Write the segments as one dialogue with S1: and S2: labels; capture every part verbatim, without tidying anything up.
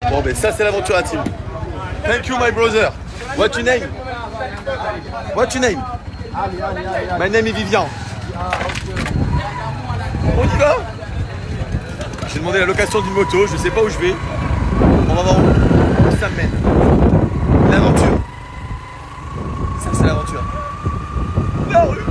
S1: Bon ben ça c'est l'aventure intime. Thank you my brother. What's your name? What's your name? My name is Vivian. On y va? J'ai demandé la location d'une moto, je sais pas où je vais. On va voir où ça me mène. L'aventure. Ça c'est l'aventure. La rue.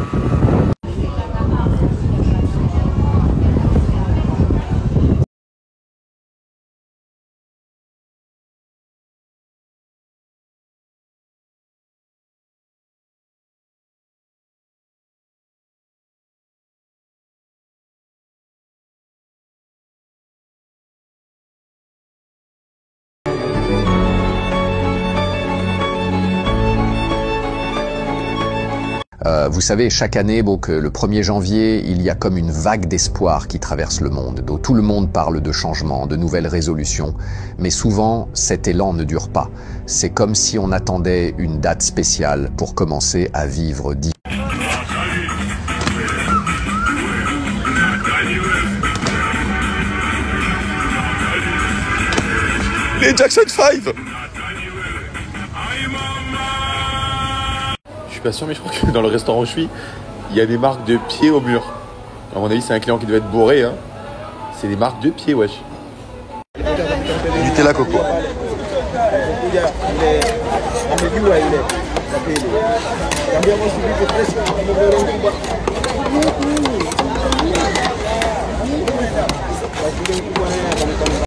S2: Euh, vous savez, chaque année, bon, que le premier janvier, il y a comme une vague d'espoir qui traverse le monde. Donc, tout le monde parle de changement, de nouvelles résolutions. Mais souvent, cet élan ne dure pas. C'est comme si on attendait une date spéciale pour commencer à vivre différemment.
S1: Les Jackson five. Je suis pas sûr, mais je crois que dans le restaurant où je suis, il y a des marques de pieds au mur. À mon avis, c'est un client qui devait être bourré. Hein. C'est des marques de pieds, wesh. Nutella coco.